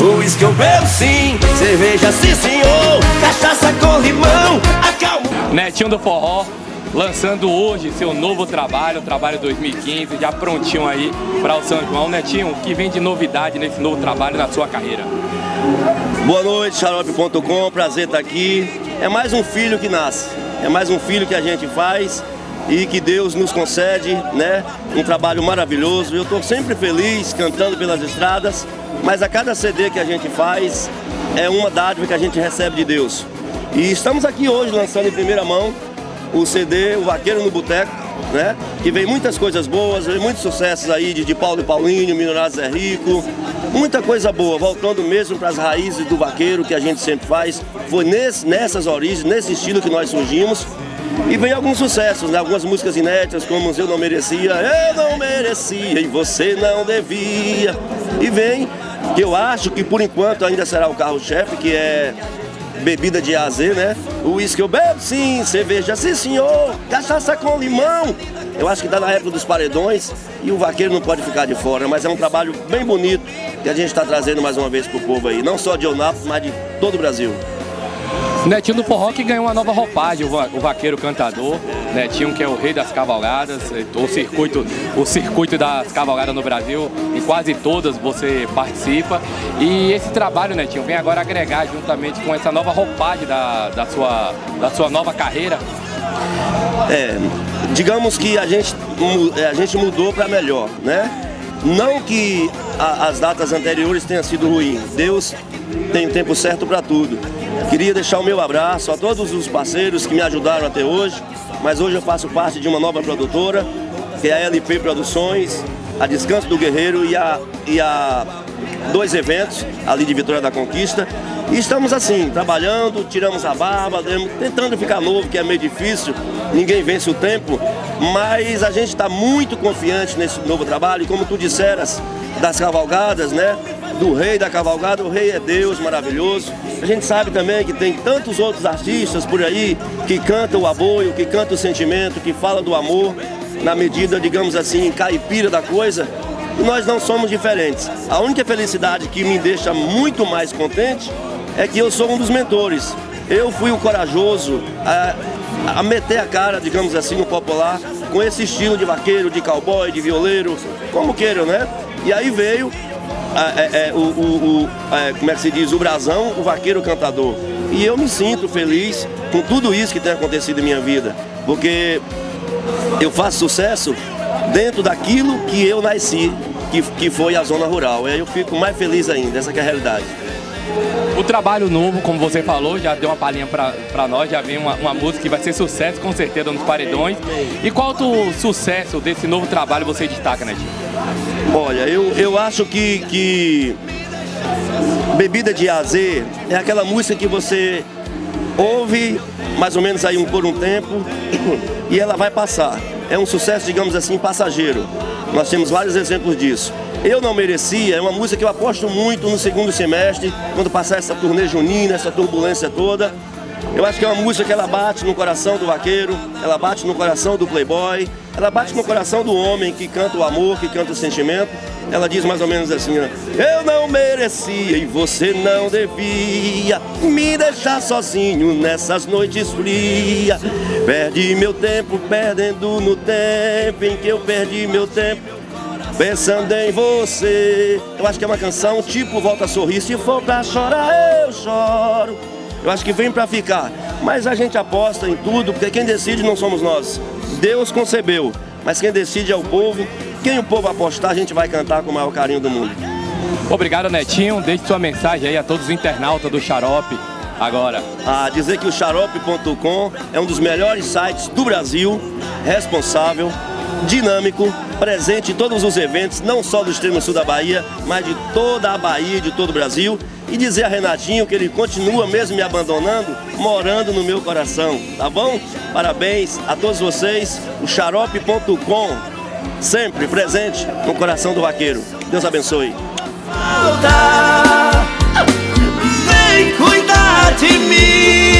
Uísque eu bebo sim, cerveja sim senhor, cachaça com limão, acalma. Netinho do Forró, lançando hoje seu novo trabalho, o trabalho 2015, já prontinho aí para o São João. Netinho, o que vem de novidade nesse novo trabalho na sua carreira? Boa noite, xarope.com, prazer estar aqui. É mais um filho que nasce, é mais um filho que a gente faz e que Deus nos concede, né? Um trabalho maravilhoso. Eu estou sempre feliz cantando pelas estradas, mas a cada CD que a gente faz é uma dádiva que a gente recebe de Deus. E estamos aqui hoje lançando em primeira mão o CD, o Vaqueiro no Boteco, né? Que vem muitas coisas boas, vem muitos sucessos aí de Paulo e Paulinho, Minorados é Rico, muita coisa boa, voltando mesmo para as raízes do vaqueiro que a gente sempre faz. Foi nessas origens, nesse estilo que nós surgimos. E vem alguns sucessos, né? Algumas músicas inéditas, como Eu Não Merecia, Eu Não Merecia e Você Não Devia. E vem, que eu acho que por enquanto ainda será o carro-chefe, que é bebida de A a Z, né? Uísque eu bebo sim, cerveja sim senhor, cachaça com limão. Eu acho que dá na época dos paredões e o vaqueiro não pode ficar de fora, mas é um trabalho bem bonito que a gente está trazendo mais uma vez pro povo aí, não só de Eunápolis, mas de todo o Brasil. Netinho do Forró que ganhou uma nova roupagem, o vaqueiro cantador, Netinho que é o rei das cavalgadas, o circuito das cavalgadas no Brasil, em quase todas você participa. E esse trabalho, Netinho, vem agora agregar juntamente com essa nova roupagem da sua nova carreira. Digamos que a gente mudou para melhor, né? Não que as datas anteriores tenham sido ruins, Deus tem tempo certo para tudo. Queria deixar o meu abraço a todos os parceiros que me ajudaram até hoje, mas hoje eu faço parte de uma nova produtora, que é a LP Produções, a Descanso do Guerreiro e a dois eventos ali de Vitória da Conquista. E estamos assim, trabalhando, tiramos a barba, tentando ficar novo, que é meio difícil, ninguém vence o tempo, mas a gente está muito confiante nesse novo trabalho, e como tu disseras, das cavalgadas, né? Do rei da cavalgada, o rei é Deus maravilhoso. A gente sabe também que tem tantos outros artistas por aí que cantam o aboio, que cantam o sentimento, que falam do amor, na medida, digamos assim, caipira da coisa. E nós não somos diferentes. A única felicidade que me deixa muito mais contente é que eu sou um dos mentores. Eu fui o corajoso a meter a cara, digamos assim, no popular, com esse estilo de vaqueiro, de cowboy, de violeiro, como queiram, né? E aí veio como é que se diz, o brasão, o vaqueiro cantador. E eu me sinto feliz com tudo isso que tem acontecido em minha vida, porque eu faço sucesso dentro daquilo que eu nasci, que foi a zona rural. Aí eu fico mais feliz ainda, essa que é a realidade. O trabalho novo, como você falou, já deu uma palhinha pra nós, já vem uma música que vai ser sucesso com certeza nos paredões. E qual o sucesso desse novo trabalho você destaca, Netinho? Olha, eu acho que Bebida de A a Z é aquela música que você ouve mais ou menos aí por um tempo e ela vai passar. É um sucesso, digamos assim, passageiro. Nós temos vários exemplos disso. Eu Não Merecia é uma música que eu aposto muito no segundo semestre, quando passar essa turnê junina, essa turbulência toda. Eu acho que é uma música que ela bate no coração do vaqueiro, ela bate no coração do playboy, ela bate no coração do homem que canta o amor, que canta o sentimento. Ela diz mais ou menos assim, ó: eu não merecia e você não devia me deixar sozinho nessas noites frias. Perdi meu tempo perdendo no tempo em que eu perdi meu tempo pensando em você. Eu acho que é uma canção tipo Volta a Sorrir. Se for pra chorar, eu choro. Eu acho que vem pra ficar. Mas a gente aposta em tudo, porque quem decide não somos nós. Deus concebeu, mas quem decide é o povo. Quem o povo apostar, a gente vai cantar com o maior carinho do mundo. Obrigado, Netinho. Deixe sua mensagem aí a todos os internautas do Xarope agora. Dizer que o xarope.com é um dos melhores sites do Brasil, responsável, dinâmico, presente em todos os eventos, não só do extremo sul da Bahia, mas de toda a Bahia e de todo o Brasil. E dizer a Renatinho que ele continua mesmo me abandonando, morando no meu coração, tá bom? Parabéns a todos vocês, o xarope.com, sempre presente no coração do vaqueiro. Deus abençoe. Vem cuidar de mim.